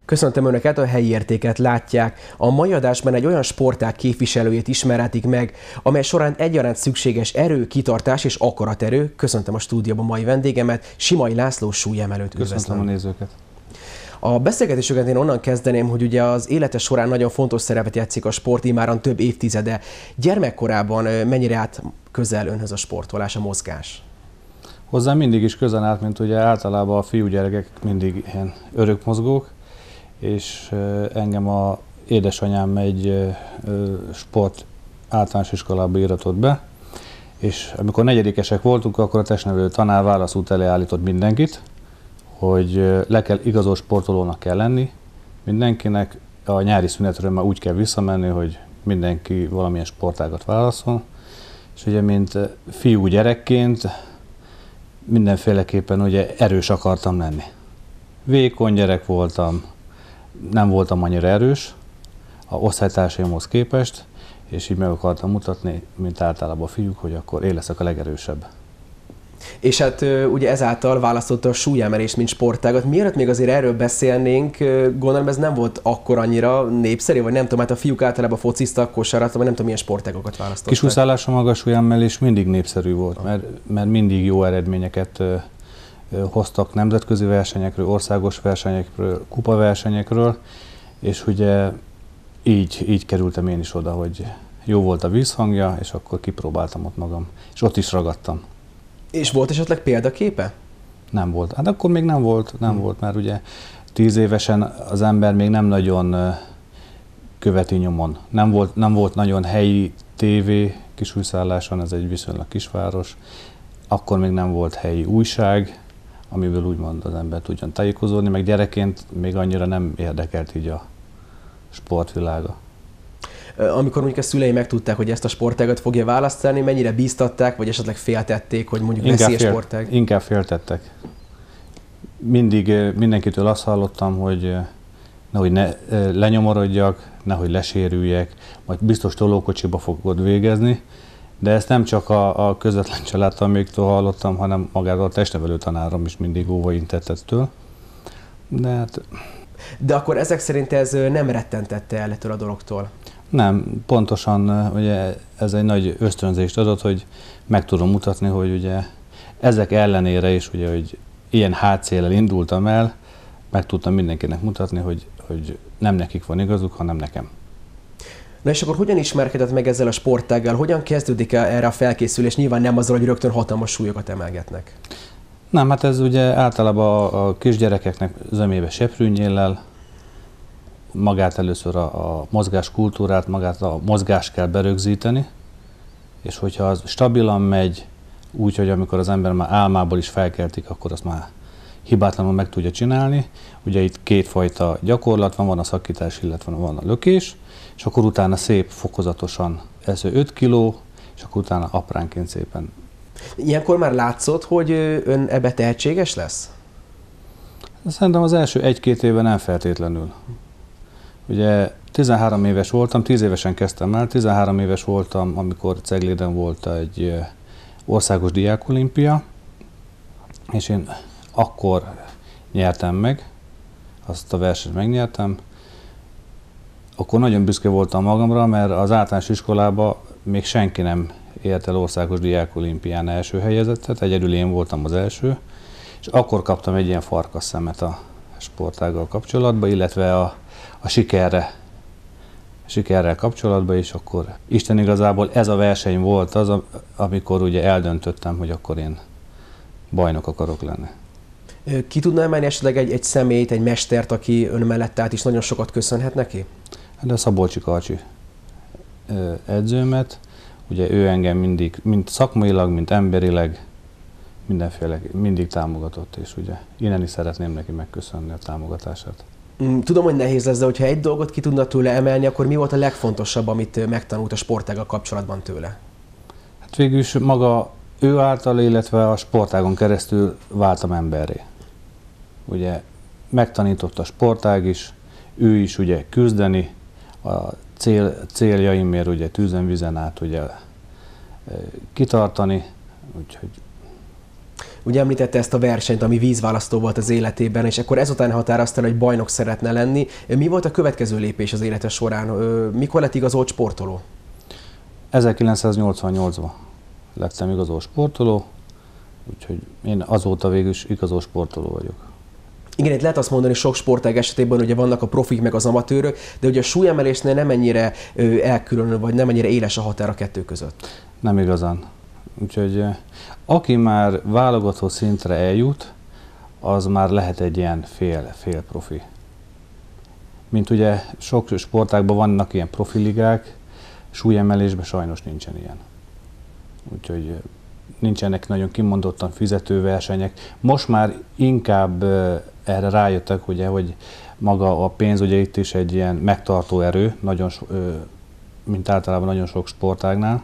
Köszöntöm Önöket, a helyi értéket látják. A mai adásban egy olyan sportág képviselőjét ismerhetik meg, amely során egyaránt szükséges erő, kitartás és akaraterő. Köszöntöm a stúdióban mai vendégemet, Simai László súlyemelőt. Köszöntöm a nézőket. A beszélgetésüket én onnan kezdeném, hogy ugye az élete során nagyon fontos szerepet játszik a sport, imáron több évtizede. Gyermekkorában mennyire állt közel Önhöz a sportolás, a mozgás? Hozzám mindig is közel állt, mint ugye általában a fiúgyerekek mindig ilyen örökmozgók, és engem a édesanyám egy sport általános iskolába íratott be, és amikor negyedikesek voltunk, akkor a testnevelő tanár válaszút elé állított mindenkit, hogy igazol sportolónak kell lenni mindenkinek, a nyári szünetről már úgy kell visszamenni, hogy mindenki valamilyen sportágat válaszol, és ugye mint fiú gyerekként mindenféleképpen ugye erős akartam lenni. Vékony gyerek voltam, nem voltam annyira erős a osztálytársaimhoz képest, és így meg akartam mutatni, mint általában a fiúk, hogy akkor én leszek a legerősebb. És hát ugye ezáltal választotta a súlyemelést, mint sportágat. Mielőtt még azért erről beszélnénk, gondolom ez nem volt akkor annyira népszerű, vagy nem tudom, hát a fiúk általában fociztak, kosarat, vagy nem tudom, milyen sportágokat választottak. Kisúszálás, a magas súlyemelés mindig népszerű volt, mert mindig jó eredményeket hoztak nemzetközi versenyekről, országos versenyekről, kupaversenyekről, és ugye így kerültem én is oda, hogy jó volt a vízhangja, és akkor kipróbáltam ott magam, és ott is ragadtam. És volt esetleg példaképe? Nem volt. Hát akkor még nem volt, mert ugye 10 évesen az ember még nem nagyon követi nyomon. Nem volt nagyon helyi tévé Kisújszálláson, ez egy viszonylag kisváros. Akkor még nem volt helyi újság, amiből úgymond az ember tudjon tájékozódni, meg gyerekként még annyira nem érdekelt így a sportvilága. Amikor mondjuk a szülei megtudták, hogy ezt a sportágat fogja választani, mennyire bíztatták, vagy esetleg féltették, hogy mondjuk veszélyes sportág? Inkább féltettek. Mindig mindenkitől azt hallottam, hogy nehogy lenyomorodjak, nehogy lesérüljek, majd biztos tolókocsiba fogod végezni, de ezt nem csak a közvetlen családtaméktól hallottam, hanem magától a testnevelő tanárom is mindig óvaintett ettől. De akkor ezek szerint ez nem rettentette el ettől a dologtól? Nem, pontosan ugye ez egy nagy ösztönzést adott, hogy meg tudom mutatni, hogy ugye ezek ellenére is, ugye, hogy ilyen hátszéllel indultam el, meg tudtam mindenkinek mutatni, hogy nem nekik van igazuk, hanem nekem. Na és akkor hogyan ismerkedett meg ezzel a sportággal? Hogyan kezdődik el erre a felkészülés? Nyilván nem azzal, hogy rögtön hatalmas súlyokat emelgetnek. Nem, hát ez ugye általában a kisgyerekeknek zömébe seprűnyéllel, magát először a mozgáskultúrát, magát a mozgást kell berögzíteni, és hogyha az stabilan megy, úgy, hogy amikor az ember már álmából is felkeltik, akkor azt már hibátlanul meg tudja csinálni. Ugye itt kétfajta gyakorlat van a szakítás, illetve van a lökés, és akkor utána szép fokozatosan első 5 kiló, és akkor utána apránként szépen. Ilyenkor már látszott, hogy ön ebbe tehetséges lesz? Szerintem az első 1-2 évben nem feltétlenül. Ugye 13 éves voltam, 10 évesen kezdtem el, 13 éves voltam, amikor Cegléden volt egy országos diákolimpia, és én akkor nyertem meg, azt a versenyt megnyertem. Akkor nagyon büszke voltam magamra, mert az általános iskolában még senki nem ért el országos diákolimpián első helyezettet, egyedül én voltam az első, és akkor kaptam egy ilyen farkasszemet a sportággal kapcsolatban, illetve a sikerrel kapcsolatban, és akkor Isten igazából ez a verseny volt az, amikor ugye eldöntöttem, hogy akkor én bajnok akarok lenni. Ki tudna emelni esetleg egy személyt, egy mestert, aki ön mellett állt is nagyon sokat köszönhet neki? Hát a Szabolcsi Karcsi edzőmet, ugye ő engem mindig, mind szakmailag, mind emberileg, mindig támogatott, és ugye innen is szeretném neki megköszönni a támogatását. Tudom, hogy nehéz lesz, de hogyha egy dolgot ki tudna tőle emelni, akkor mi volt a legfontosabb, amit megtanult a sportággal kapcsolatban tőle? Hát végül is maga ő által, illetve a sportágon keresztül váltam emberré. Ugye megtanított a sportág is, ő is ugye küzdeni, a céljaimért ugye tűzen, vizen át ugye kitartani, úgyhogy Ugye említette ezt a versenyt, ami vízválasztó volt az életében, és akkor ezután határozta, hogy bajnok szeretne lenni. Mi volt a következő lépés az élete során? Mikor lett igazolt sportoló? 1988-ban lettem igazolt sportoló, úgyhogy én azóta végül is igazolt sportoló vagyok. Igen, itt lehet azt mondani, sok sportág esetében ugye vannak a profik meg az amatőrök, de ugye a súlyemelésnél nem ennyire elkülönül, vagy nem ennyire éles a határ a kettő között. Nem igazán. Úgyhogy aki már válogató szintre eljut, az már lehet egy ilyen fél profi. Mint ugye sok sportágban vannak ilyen profiligák, súlyemelésben sajnos nincsen ilyen. Úgyhogy nincsenek nagyon kimondottan fizetőversenyek. Most már inkább erre rájöttek, ugye, hogy maga a pénz ugye itt is egy ilyen megtartó erő, nagyon, mint általában nagyon sok sportágnál.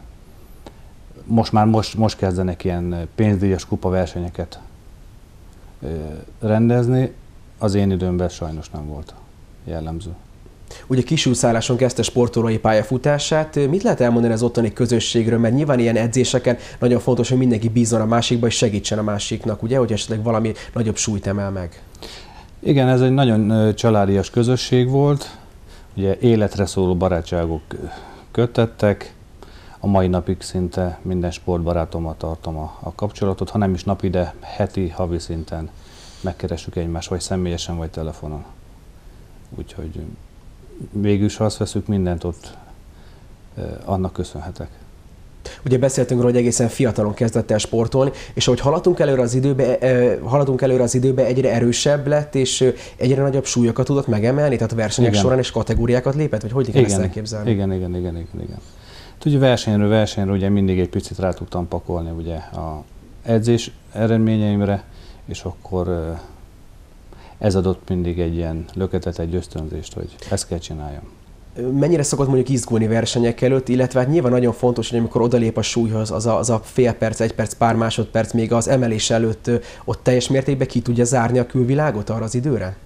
Most kezdenek ilyen pénzdíjas kupaversenyeket rendezni, az én időmben sajnos nem volt jellemző. Ugye kisúszálláson kezdte sportolói pályafutását. Mit lehet elmondani az ottani közösségről? Mert nyilván ilyen edzéseken nagyon fontos, hogy mindenki bízzon a másikba, és segítsen a másiknak, ugye, hogy esetleg valami nagyobb súlyt emel meg. Igen, ez egy nagyon családias közösség volt. Ugye életre szóló barátságok köttettek. A mai napig szinte minden sportbarátommal tartom a kapcsolatot, ha nem is napi, de heti, havi szinten megkeressük egymást, vagy személyesen, vagy telefonon. Úgyhogy végül is, ha azt veszük, mindent ott annak köszönhetek. Ugye beszéltünk róla, hogy egészen fiatalon kezdett el sportolni, és ahogy haladunk előre az időbe, egyre erősebb lett, és egyre nagyobb súlyokat tudott megemelni, tehát a versenyek során és kategóriákat lépett, vagy hogy kell ezt elképzelni? Igen. Ugye versenyről ugye mindig egy picit rá tudtam pakolni ugye a edzés eredményeimre, és akkor ez adott mindig egy ilyen löketet, egy ösztönzést, hogy ezt kell csináljam. Mennyire szokott mondjuk izgulni versenyek előtt, illetve hát nyilván nagyon fontos, hogy amikor odalép a súlyhoz, az a fél perc, egy perc, pár másodperc még az emelés előtt ott teljes mértékben ki tudja zárni a külvilágot arra az időre?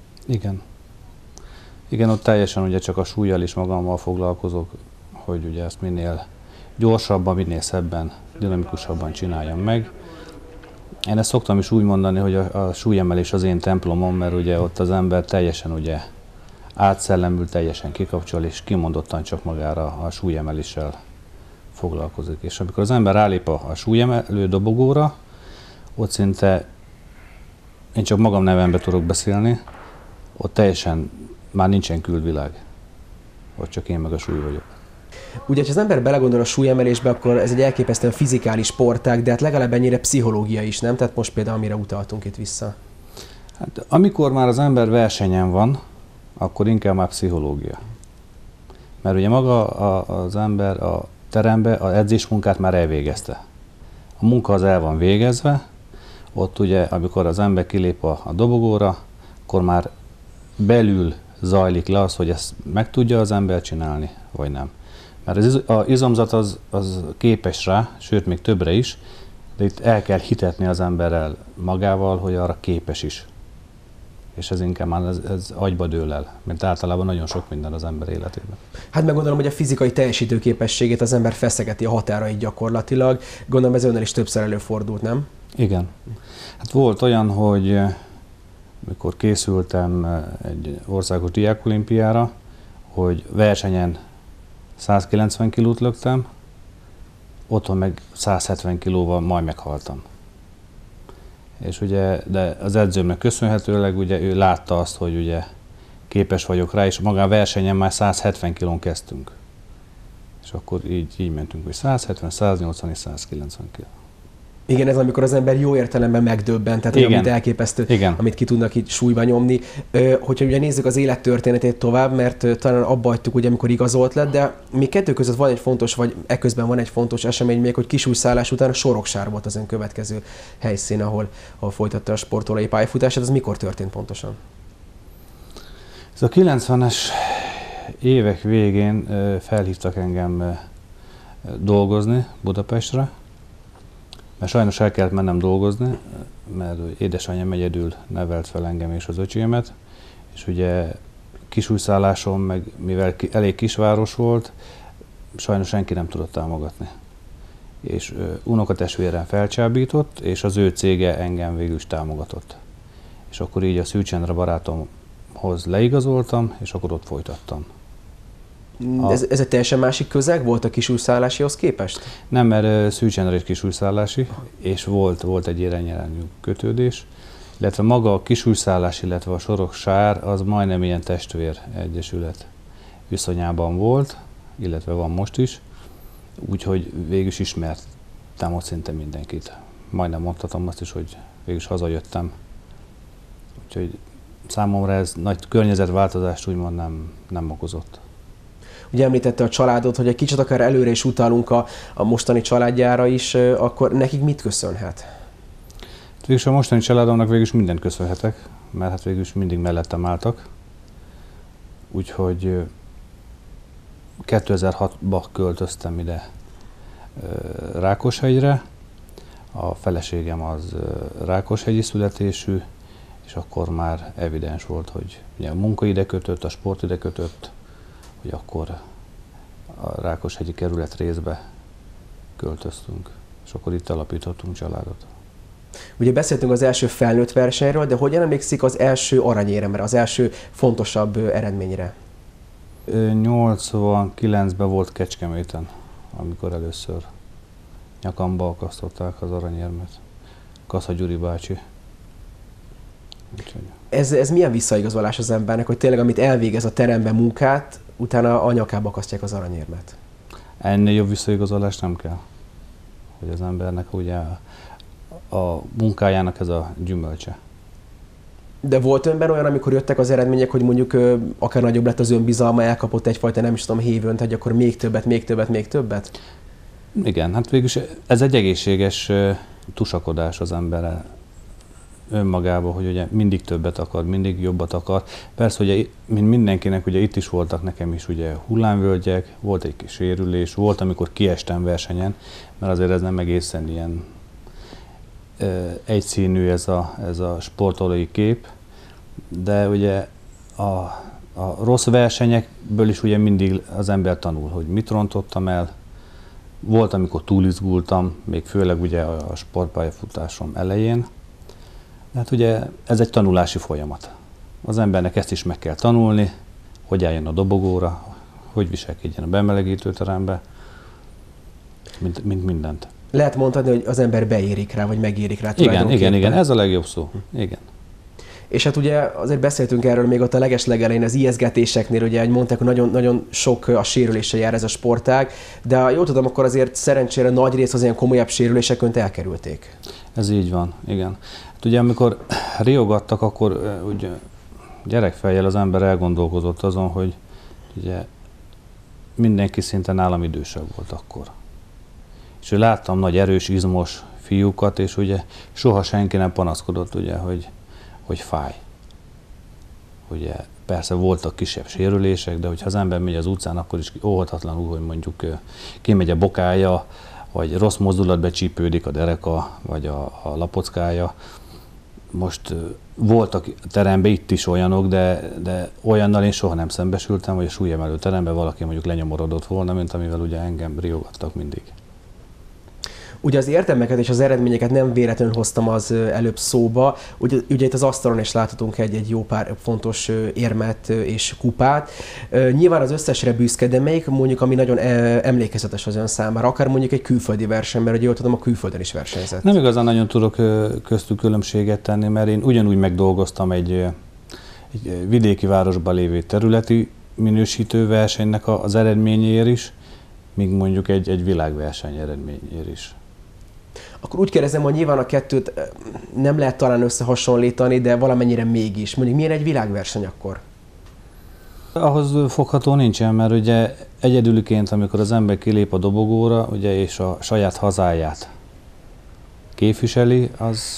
Igen, ott teljesen ugye csak a súlyjal és magammal foglalkozok, hogy ugye ezt minél gyorsabban, minél szebben, dinamikusabban csináljam meg. Én ezt szoktam is úgy mondani, hogy a súlyemelés az én templomom, mert ugye ott az ember teljesen ugye átszellemül, teljesen kikapcsol, és kimondottan csak magára a súlyemeléssel foglalkozik. És amikor az ember rálép a súlyemelő dobogóra, ott szinte én csak magam nevembe tudok beszélni, ott teljesen már nincsen külvilág. Ott csak én meg a súly vagyok. Ugye, ha az ember belegondol a súlyemelésbe, akkor ez egy elképesztően fizikális sportág, de hát legalább ennyire pszichológia is, nem? Tehát most például amire utaltunk itt vissza. Hát, amikor már az ember versenyen van, akkor inkább már pszichológia. Mert ugye maga az ember a terembe az edzésmunkát már elvégezte. A munka az el van végezve, ott ugye, amikor az ember kilép a dobogóra, akkor már belül zajlik le az, hogy ezt meg tudja az ember csinálni, vagy nem. Mert az izomzat az képes rá, sőt még többre is, de itt el kell hitetni az emberrel magával, hogy arra képes is. És ez inkább már ez agyba dől el, mint általában nagyon sok minden az ember életében. Hát meg gondolom, hogy a fizikai teljesítőképességét az ember feszegeti a határait gyakorlatilag. Gondolom ez önnel is többször előfordult, nem? Igen. Hát volt olyan, hogy mikor készültem egy országos diákolimpiára, hogy versenyen 190 kilót löktem, otthon meg 170 kilóval majd meghaltam. És ugye, de az edzőmnek köszönhetőleg ugye ő látta azt, hogy ugye képes vagyok rá, és magán versenyen már 170 kilón kezdtünk. És akkor így mentünk, hogy 170, 180 és 190 kiló. Igen, ez amikor az ember jó értelemben megdöbbent, tehát olyan, mint elképesztő, igen, amit ki tudnak itt súlyba nyomni. Hogyha ugye nézzük az élettörténetét tovább, mert talán abba hagytuk, ugye, amikor igazolt lett, de még kettő között van egy fontos, vagy eközben van egy fontos esemény még, hogy kisújszállás után a Soroksár volt az ön következő helyszín, ahol folytatta a sportolói pályafutását. Ez mikor történt pontosan? Ez a 90-es évek végén felhívtak engem dolgozni Budapestre, mert sajnos el kellett mennem dolgozni, mert édesanyám egyedül nevelt fel engem és az öcsémet, és ugye kisújszállásom, meg mivel elég kisváros volt, sajnos senki nem tudott támogatni. és unokatestvérem felcsábított, és az ő cége engem végül is támogatott. És akkor így a Szűcs Endre barátomhoz leigazoltam, és akkor ott folytattam. Ez egy teljesen másik közeg volt a kisújszállásihoz képest? Nem, mert Szűcs Endre is kisújszállási, és volt egy irányirányú kötődés, illetve maga a kisújszállás, illetve a Soroksár az majdnem ilyen testvér egyesület viszonyában volt, illetve van most is, úgyhogy végül is ismertem ott szinte mindenkit. Majdnem mondhatom azt is, hogy végül is hazajöttem. Úgyhogy számomra ez nagy környezetváltozást úgymond nem okozott. Ugye említette a családot, hogy egy kicsit akár előre is utalunk a mostani családjára is, akkor nekik mit köszönhet? Végülis a mostani családomnak végül is mindent köszönhetek, mert hát végül is mindig mellettem álltak. Úgyhogy 2006-ba költöztem ide Rákoshegyre. A feleségem az rákoshegyi születésű, és akkor már evidens volt, hogy ugye a munka ide kötött, a sport ide kötött, hogy akkor a Rákoshegyi kerület részbe költöztünk, és akkor itt alapítottunk családot. Ugye beszéltünk az első felnőtt versenyről, de hogyan emlékszik az első aranyéremre, az első fontosabb eredményre? 89-ben volt Kecskeméten, amikor először nyakamba akasztották az aranyérmet. Kassa Gyuri bácsi. Ez milyen visszaigazolás az embernek, hogy tényleg amit elvégez a teremben munkát, utána a nyakába akasztják az aranyérmet? Ennél jobb visszaigazolás nem kell. Hogy az embernek ugye a munkájának ez a gyümölcse. De volt önben olyan, amikor jöttek az eredmények, hogy mondjuk akár nagyobb lett az önbizalma, elkapott egyfajta, nem is tudom, hévönt, hogy akkor még többet, még többet, még többet? Igen, hát végülis ez egy egészséges tusakodás az emberre önmagában, hogy ugye mindig többet akar, mindig jobbat akar. Persze, ugye, mint mindenkinek, ugye itt is voltak nekem is ugye hullámvölgyek, volt egy kis sérülés, volt, amikor kiestem versenyen, mert azért ez nem egészen ilyen egyszínű ez a sportolói kép, de ugye a rossz versenyekből is ugye mindig az ember tanul, hogy mit rontottam el. Volt, amikor túlizgultam, még főleg ugye a sportpályafutásom elején. Hát ugye ez egy tanulási folyamat. Az embernek ezt is meg kell tanulni, hogy álljon a dobogóra, hogy viselkedjen a bemelegítőterembe, mint mindent. Lehet mondani, hogy az ember beérik rá, vagy megérik rá. Igen, ez a legjobb szó. Igen. És hát ugye azért beszéltünk erről még ott a legelején az ijeszgetéseknél, ugye, hogy mondták, hogy nagyon, nagyon sok a sérüléssel jár ez a sportág, de ha jól tudom, akkor azért szerencsére nagy rész az ilyen komolyabb sérülések önt elkerülték. Ez így van, igen. Hát ugye amikor riogattak, akkor ugye gyerekfejjel az ember elgondolkozott azon, hogy ugye mindenki szinte nálam idősebb volt akkor. És láttam nagy erős, izmos fiúkat, és ugye soha senki nem panaszkodott, ugye, hogy fáj. Ugye persze voltak kisebb sérülések, de hogyha az ember megy az utcán, akkor is óhatatlanul, hogy mondjuk kimegy a bokája, vagy rossz mozdulatba csípődik a dereka, vagy a lapockája. Most voltak teremben itt is olyanok, de olyannal én soha nem szembesültem, hogy a súlyemelő teremben valaki mondjuk lenyomorodott volna, mint amivel ugye engem riogattak mindig. Ugye az érdemeket és az eredményeket nem véletlenül hoztam az előbb szóba. Ugye itt az asztalon is láthatunk egy jó pár fontos érmet és kupát. Nyilván az összesre büszke, de melyik mondjuk, ami nagyon emlékezetes az ön számára, akár mondjuk egy külföldi verseny, mert ugye jól tudom, a külföldön is versenyzett. Nem igazán nagyon tudok köztük különbséget tenni, mert én ugyanúgy megdolgoztam egy vidéki városban lévő területi minősítő versenynek az eredményéért is, míg mondjuk egy világverseny eredményéért is. Akkor úgy kérdezem, hogy nyilván a kettőt nem lehet talán összehasonlítani, de valamennyire mégis. Mondjuk milyen egy világverseny akkor? Ahhoz fogható nincsen, mert ugye egyedüliként, amikor az ember kilép a dobogóra, ugye, és a saját hazáját képviseli,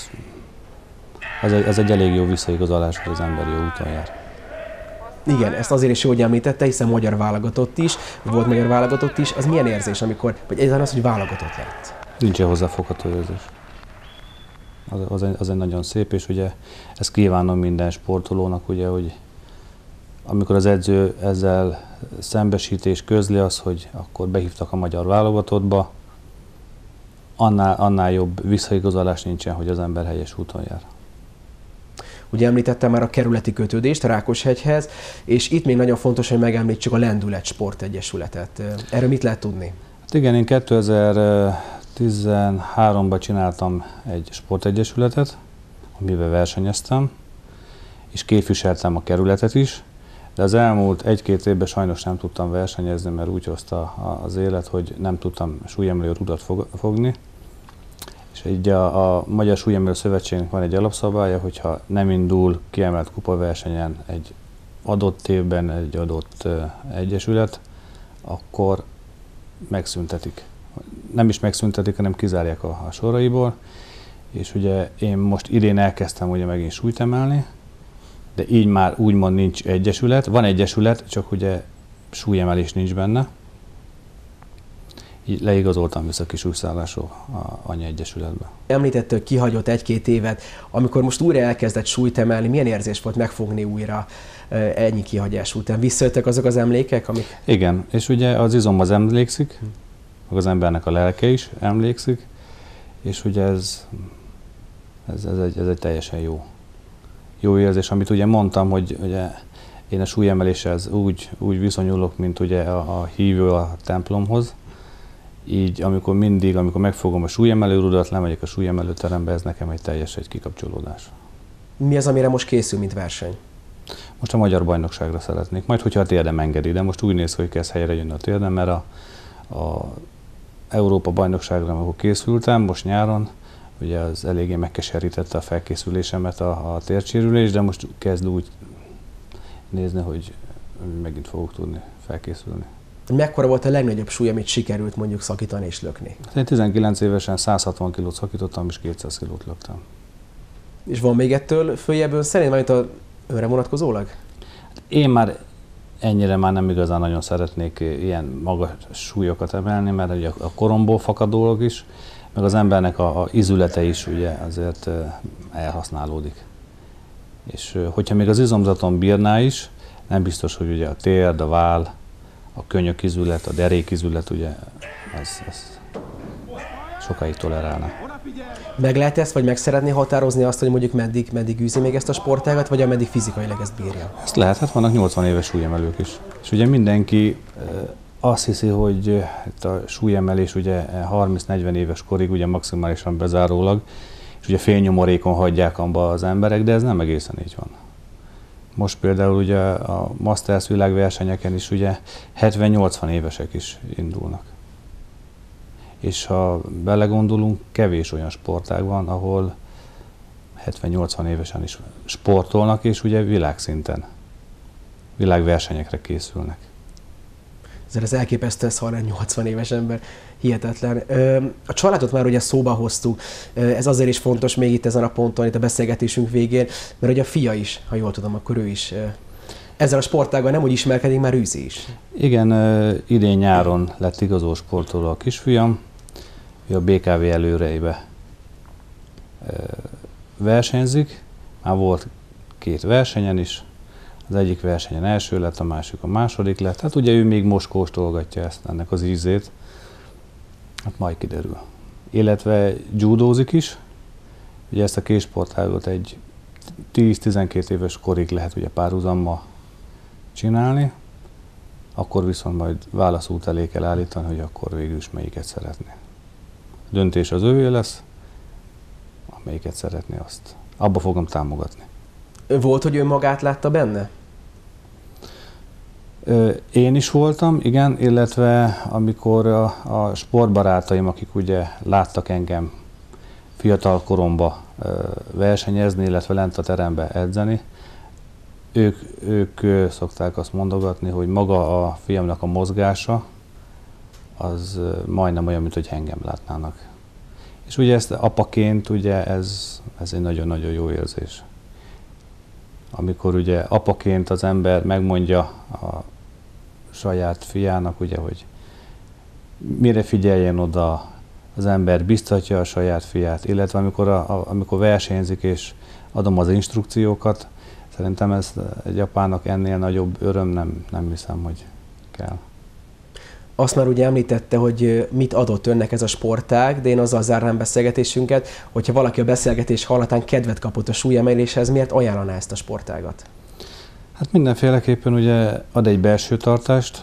az egy elég jó visszaigazolás, hogy az ember jó úton jár. Igen, ezt azért is jó, hogy említette, hiszen magyar válogatott is, volt magyar válogatott is. Az milyen érzés, amikor, vagy egyáltalán az, hogy válogatott lett? Nincsen hozzáfogható érzés. Az egy nagyon szép, és ugye ezt kívánom minden sportolónak, ugye, hogy amikor az edző ezzel szembesít és közli az, hogy akkor behívtak a magyar válogatottba, annál jobb visszaigazolás nincsen, hogy az ember helyes úton jár. Ugye említettem már a kerületi kötődést a Rákoshegyhez, és itt még nagyon fontos, hogy megemlítsük a Lendület Sportegyesületet. Erről mit lehet tudni? Hát igen, én 2013-ban csináltam egy sportegyesületet, amivel versenyeztem, és képviseltem a kerületet is, de az elmúlt 1-2 évben sajnos nem tudtam versenyezni, mert úgy hozta az élet, hogy nem tudtam súlyemelő rudat fogni. És így a Magyar Súlyemelő Szövetségnek van egy alapszabálya, hogyha nem indul kiemelt kupaversenyen egy adott évben egy adott egyesület, akkor megszüntetik. Nem is megszüntetik, hanem kizárják a soraiból. És ugye én most idén elkezdtem ugye megint súlyt emelni, de így már úgymond nincs egyesület. Van egyesület, csak ugye súlyemelés nincs benne. Így leigazoltam vissza Kisújszállásról anyaegyesületbe. Említette, hogy kihagyott 1-2 évet. Amikor most újra elkezdett súlyt emelni, milyen érzés volt megfogni újra ennyi kihagyás után? Visszajöttek azok az emlékek, amik... Igen, és ugye az izom az emlékszik, meg az embernek a lelke is emlékszik, és ugye ez egy teljesen jó érzés, amit ugye mondtam, hogy ugye én a súlyemeléshez úgy viszonyulok, mint ugye a hívő a templomhoz. Így amikor megfogom a súlyemelőrudat, lemegyek a súlyemelőterembe, ez nekem egy kikapcsolódás. Mi az, amire most készül, mint verseny? Most a magyar bajnokságra szeretnék, majd hogyha a térdem engedi, de most úgy néz ki, hogy kezd helyre jönni a térdem, mert a Európa bajnokságra, amikor készültem, most nyáron, ugye az eléggé megkeserítette a felkészülésemet a térdsérülés, de most kezd úgy nézni, hogy megint fogok tudni felkészülni. Mekkora volt a legnagyobb súly, amit sikerült mondjuk szakítani és lökni? Én 19 évesen 160 kilót szakítottam, és 200 kilót löktem. És van még ettől följebb ön szerint, majd a önre vonatkozólag? Én már ennyire már nem igazán nagyon szeretnék ilyen magas súlyokat emelni, mert ugye a koromból fakadólag is, meg az embernek a izülete is ugye azért elhasználódik. És hogyha még az izomzaton bírná is, nem biztos, hogy ugye a térd, a váll, a könyökizület, a derékizület, ugye ez sokáig tolerálna. Meg lehet ezt, vagy meg szeretné határozni azt, hogy mondjuk meddig űzi még ezt a sportágat, vagy ameddig fizikailag ezt bírja? Ezt lehet, hát vannak 80 éves súlyemelők is. És ugye mindenki azt hiszi, hogy itt a súlyemelés ugye 30-40 éves korig ugye maximálisan bezárólag, és ugye félnyomorékon hagyják abba az emberek, de ez nem egészen így van. Most például ugye a Masters világversenyeken is ugye 70-80 évesek is indulnak. És ha belegondolunk, kevés olyan sportág van, ahol 70-80 évesen is sportolnak, és ugye világszinten, világversenyekre készülnek. Ez elképesztő, ez 80 éves ember, hihetetlen. A családot már ugye szóba hoztuk, ez azért is fontos még itt ezen a ponton, itt a beszélgetésünk végén, mert ugye a fia is, ha jól tudom, akkor ő is ezzel a sportággal nem úgy ismerkedik, már űzi is. Igen, idén nyáron lett igazoló sportoló a kisfiam, ő a BKV előreibe versenyzik, már volt 2 versenyen is, az egyik versenyen első lett, a másik a második lett. Hát ugye ő még most kóstolgatja ennek az ízét, hát majd kiderül. Illetve judózik is, ugye ezt a két sportágot egy 10-12 éves korig lehet ugye párhuzammal csinálni, akkor viszont majd válaszút elé kell állítani, hogy akkor végül is melyiket szeretné. A döntés az övé lesz, amelyiket szeretné, azt abba fogom támogatni. Volt, hogy ő magát látta benne? Én is voltam, igen, illetve amikor a sportbarátaim, akik ugye láttak engem fiatal koromban versenyezni, illetve lent a terembe edzeni, ők szokták azt mondogatni, hogy maga a fiamnak a mozgása az majdnem olyan, mint hogy engem látnának. És ugye ezt apaként ugye ez egy nagyon-nagyon jó érzés. Amikor ugye apaként az ember megmondja a saját fiának, ugye, hogy mire figyeljen oda, az ember biztatja a saját fiát, illetve amikor versenyzik és adom az instrukciókat, szerintem ez egy apának ennél nagyobb öröm nem hiszem, hogy kell. Azt már ugye említette, hogy mit adott önnek ez a sportág, de én azzal zárnám beszélgetésünket, hogyha valaki a beszélgetés hallatán kedvet kapott a súlyemeléshez, miért ajánlaná ezt a sportágat? Hát mindenféleképpen ugye ad egy belső tartást,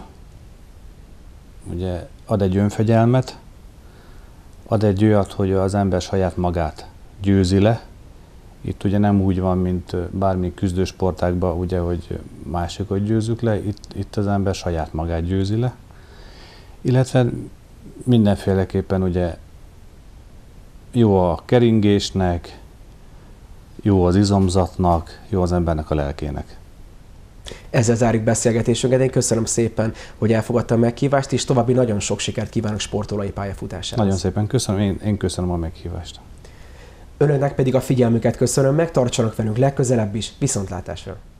ugye ad egy önfegyelmet, ad egy olyat, hogy az ember saját magát győzi le. Itt ugye nem úgy van, mint bármi küzdősportágban, ugye, hogy másikat győzzük le, itt az ember saját magát győzi le. Illetve mindenféleképpen ugye jó a keringésnek, jó az izomzatnak, jó az embernek a lelkének. Ezzel zárjuk beszélgetésünket. Én köszönöm szépen, hogy elfogadta a meghívást, és további nagyon sok sikert kívánok sportolói pályafutásához. Nagyon szépen köszönöm, én köszönöm a meghívást. Önöknek pedig a figyelmüket köszönöm meg, tartsanak velünk legközelebb is, viszontlátásra!